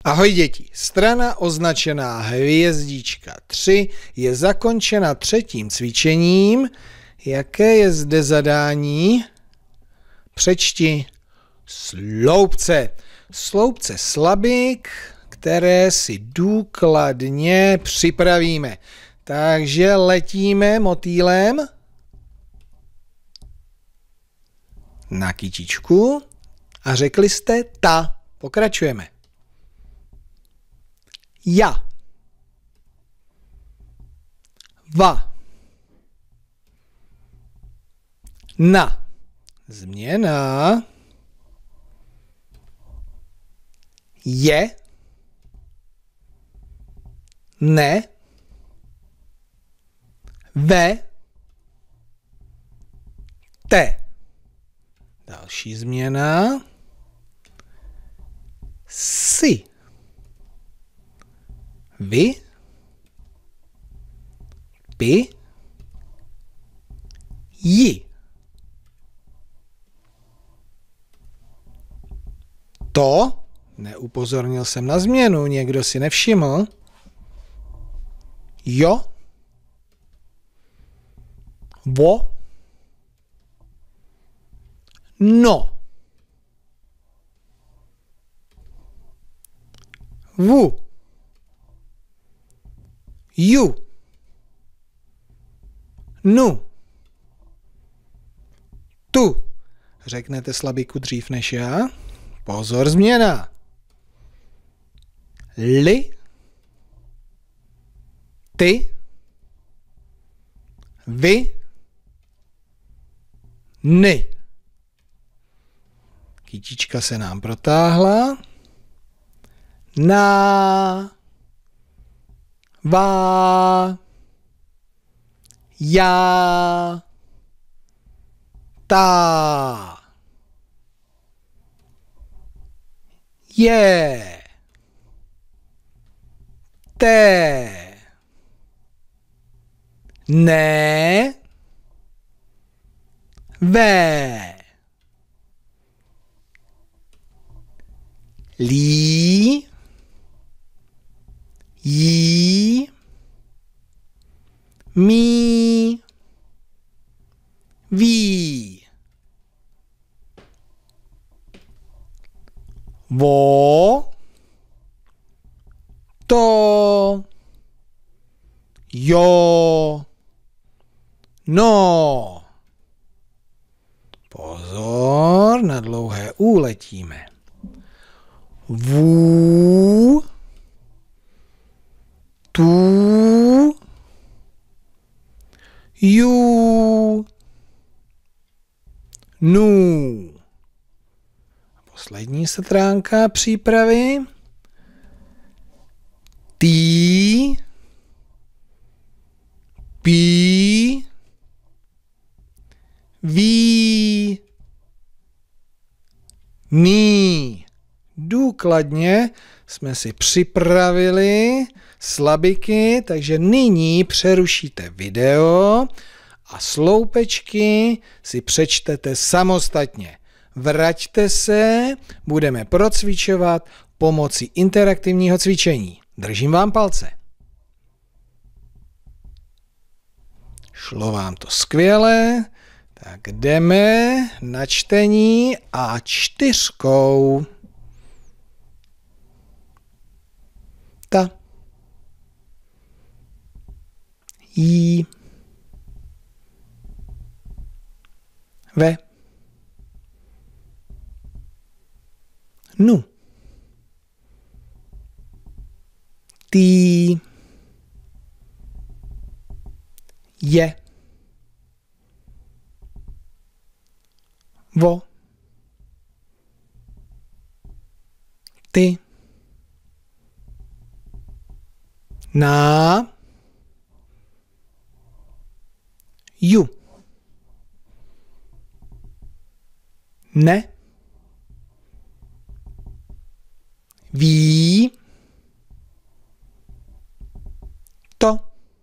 Ahoj děti, strana označená hvězdička 3 je zakončena třetím cvičením. Jaké je zde zadání? Přečti sloupce. Sloupce slabik, které si důkladně připravíme. Takže letíme motýlem na kytičku a řekli jste ta. Pokračujeme. Ja, va, na, změna, je, ne, ve, te. Další změna, si. Vy, py, ji. To, neupozornil jsem na změnu, někdo si nevšiml. Jo, vo, no. Vu, ju, nu, tu. Řeknete slabiku dřív než já. Pozor, změna. Li, ty, vy, ny. Kytička se nám protáhla. Na, va, já, ta, je, te, ne, ve, lí, jí, mí, ví, vo, to, jo, no. Pozor, na dlouhé U letíme. Vů, tu, ju, nu. Poslední stránka přípravy. Ty, pí, ví, mí. Důkladně jsme si připravili slabiky, takže nyní přerušíte video a sloupečky si přečtete samostatně. Vraťte se, budeme procvičovat pomocí interaktivního cvičení. Držím vám palce. Šlo vám to skvěle, tak jdeme na čtení A4. Ta, jí, ve, nu, ty, je, vo, ty, na, ju, ne, ví, to,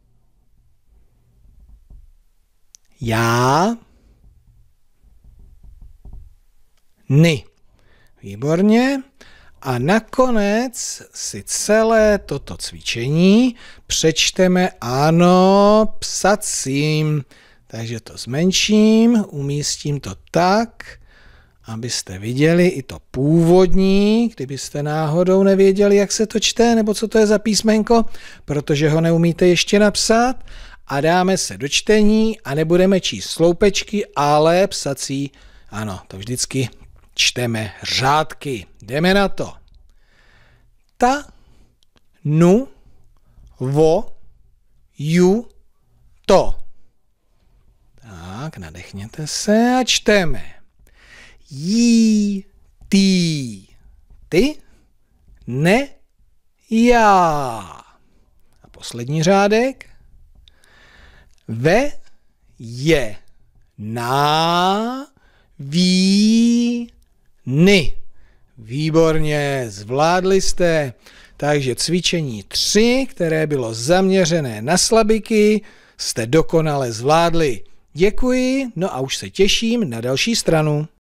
já, ny. Výborně. a nakonec si celé toto cvičení přečteme, ano, psacím. Takže to zmenším, umístím to tak, abyste viděli i to původní, kdybyste náhodou nevěděli, jak se to čte, nebo co to je za písmenko, protože ho neumíte ještě napsat. A dáme se do čtení a nebudeme číst sloupečky, ale psací, ano, to vždycky čteme řádky. Jdeme na to. Ta, nu, vo, ju, to. Tak, nadechněte se a čteme. Jí, ty, ne, já. A poslední řádek. Ve, je, na, ví, ny. Výborně, zvládli jste. Takže cvičení 3, které bylo zaměřené na slabiky, jste dokonale zvládli. Děkuji, no a už se těším na další stranu.